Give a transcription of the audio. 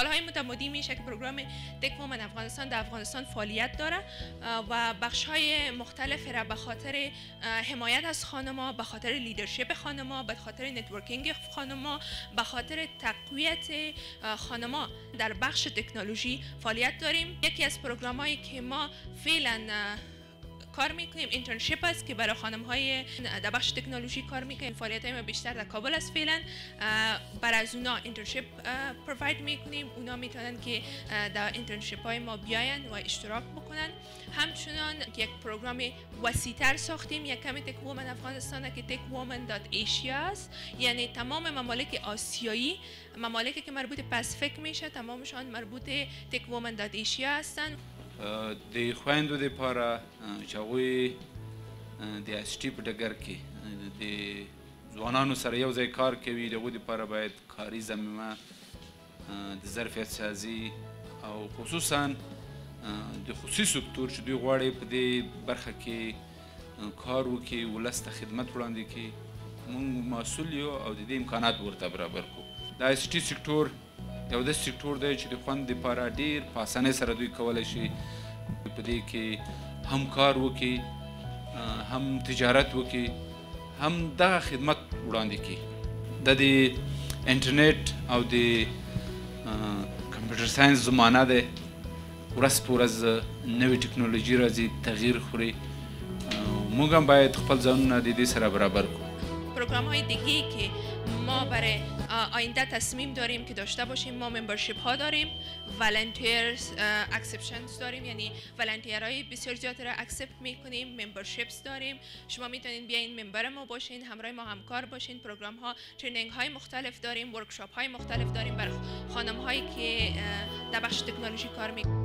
سالهای متمادی میشه که پروگرام تک وومن افغانستان در افغانستان فعالیت داره و بخش‌های مختلف را به خاطر حمایت از خانم‌ها، به خاطر لیدرشپ خانم‌ها، به خاطر نتورکینگ خانم‌ها، به خاطر تقویت خانم‌ها در بخش تکنولوژی فعالیت داریم. یکی از پروگرام‌هایی که ما فعلا کار میکنیم اینترنشیپ است که برای خانم‌های در بخش تکنولوژی کار میکنیم. فعالیت‌های ما بیشتر در کابل است فعلا. برای از اونا اینترنشیپ پروواید میکنیم. اونا میتونن که در اینترنشیپ‌های ما بیاین و اشتراک بکنن. همچنان یک پروگرام وسیع‌تر ساختیم، یک کمی تک وومن افغانستان که techwoman.asia است، یعنی تمام ممالک آسیایی، ممالکی که مربوط پاسفیک میشه تمامشان مربوط techwoman.asia هستن. د خویندو لپاره چې هغوی د ICT په ډګر کې د ځوانانو سره یو ځای کار کوي، د هغوی لپاره باید کاري ضمیمه د ظرفیت سازي او خصوصا د خصوصي سکتور چې دوی غواړي په دې برخه کې کار وکړي، ولس ته خدمت وړاندې کړي، موږ مسؤل یو او د دې امکانات ورته برابر کړو. د ICT سکتور یو داسې سکتور دی چې د خوند دپاره ډېر په اسانۍ سره دوی کولی شي په دې کې هم کار وکړي، هم تجارت وکړي، هم دغه خدمت وړاندې کړي. د دې انټرنیټ او د کمپیوټر ساینس زمانه دی، ورځ په ورځ نوې ټکنالوژي راځي، تغییر خوري. موږ هم باید خپل ځانونه د دې سره برابر کړو. پروگرام‌های دیگه‌ای که ما برای آینده تصمیم داریم که داشته باشیم، ما ممبرشیپ ها داریم، والنتیرز اکسپشنز داریم، یعنی والنتیرهای بسیار زیاد را اکسپت میکنیم، ممبرشیپس داریم. شما میتونین بیاین ممبر ما باشین، همراه ما همکار باشین. پروگرام ها، ترینینگ های مختلف داریم، ورکشاپ های مختلف داریم برای خانم هایی که در بخش تکنولوژی کار میکنن.